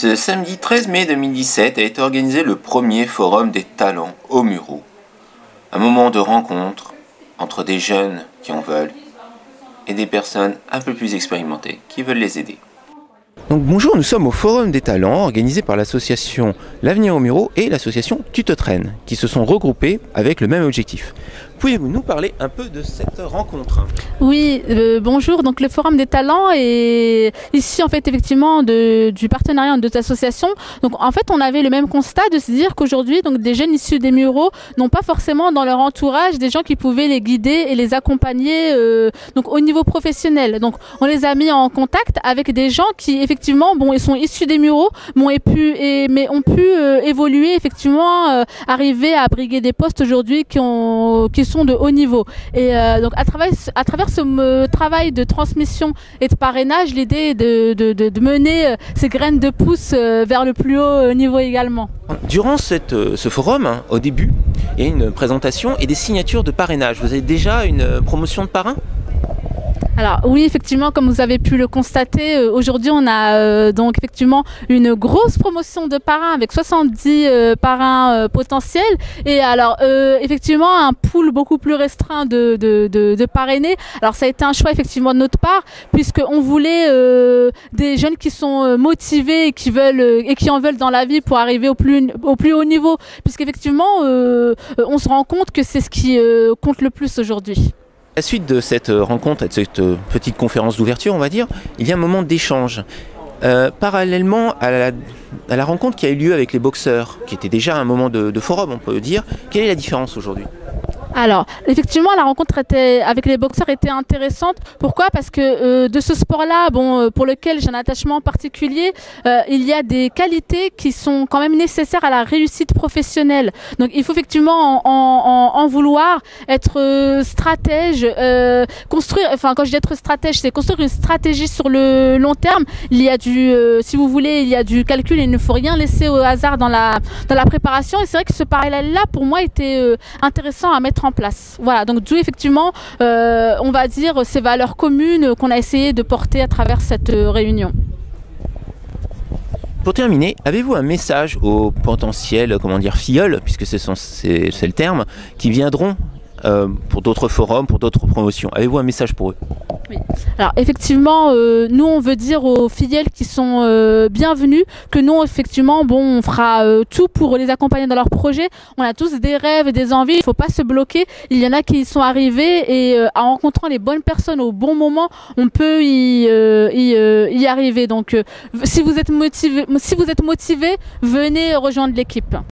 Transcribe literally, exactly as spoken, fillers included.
Ce samedi treize mai deux mille dix-sept a été organisé le premier Forum des talents au Mureau. Un moment de rencontre entre des jeunes qui en veulent et des personnes un peu plus expérimentées qui veulent les aider. Donc bonjour, nous sommes au Forum des talents organisé par l'association L'Avenir au Mureau et l'association Tu te traînes qui se sont regroupés avec le même objectif. Pouvez-vous nous parler un peu de cette rencontre? Oui, euh, bonjour. Donc le Forum des talents est ici en fait effectivement de, du partenariat de deux associations. Donc en fait on avait le même constat de se dire qu'aujourd'hui donc des jeunes issus des Mureaux n'ont pas forcément dans leur entourage des gens qui pouvaient les guider et les accompagner euh, donc au niveau professionnel. Donc on les a mis en contact avec des gens qui effectivement bon ils sont issus des Mureaux, bon et pu et mais ont pu euh, évoluer effectivement euh, arriver à briguer des postes aujourd'hui qui ont qui sont de haut niveau. Et euh, donc à travers à travers ce euh, travail de transmission et de parrainage, l'idée est de, de, de, de mener euh, ces graines de pouce euh, vers le plus haut euh, niveau également. Durant cette, euh, ce forum, hein, au début, il y a une présentation et des signatures de parrainage. Vous avez déjà une euh, promotion de parrain? Alors oui, effectivement, comme vous avez pu le constater, euh, aujourd'hui on a euh, donc effectivement une grosse promotion de parrains avec soixante-dix euh, parrains euh, potentiels et alors euh, effectivement un pool beaucoup plus restreint de, de, de, de parrainés. Alors ça a été un choix effectivement de notre part puisqu'on voulait euh, des jeunes qui sont euh, motivés et qui veulent euh, et qui en veulent dans la vie pour arriver au plus au plus haut niveau puisqu'effectivement euh, on se rend compte que c'est ce qui euh, compte le plus aujourd'hui. À la suite de cette rencontre et de cette petite conférence d'ouverture, on va dire, il y a un moment d'échange. Euh, parallèlement à la, à la rencontre qui a eu lieu avec les boxeurs, qui était déjà un moment de, de forum, on peut dire, quelle est la différence aujourd'hui ? Alors, effectivement, la rencontre était, avec les boxeurs était intéressante. Pourquoi? Parce que euh, de ce sport-là, bon, euh, pour lequel j'ai un attachement particulier, euh, il y a des qualités qui sont quand même nécessaires à la réussite professionnelle. Donc, il faut effectivement en, en, en vouloir être euh, stratège, euh, construire. Enfin, quand je dis être stratège, c'est construire une stratégie sur le long terme. Il y a du, euh, si vous voulez, il y a du calcul. Et il ne faut rien laisser au hasard dans la dans la préparation. Et c'est vrai que ce parallèle-là, pour moi, était euh, intéressant à mettre en place. Voilà, donc d'où effectivement, euh, on va dire, ces valeurs communes qu'on a essayé de porter à travers cette euh, réunion. Pour terminer, avez-vous un message aux potentiels, comment dire, filleuls, puisque c'est le terme, qui viendront euh, pour d'autres forums, pour d'autres promotions? Avez-vous un message pour eux? Oui. Alors effectivement, euh, nous on veut dire aux filleuls qui sont euh, bienvenus que nous effectivement, bon, on fera euh, tout pour les accompagner dans leurs projets. On a tous des rêves et des envies. Il ne faut pas se bloquer. Il y en a qui y sont arrivés et euh, en rencontrant les bonnes personnes au bon moment, on peut y, euh, y, euh, y arriver. Donc, euh, si vous êtes motivé, si vous êtes motivé, venez rejoindre l'équipe.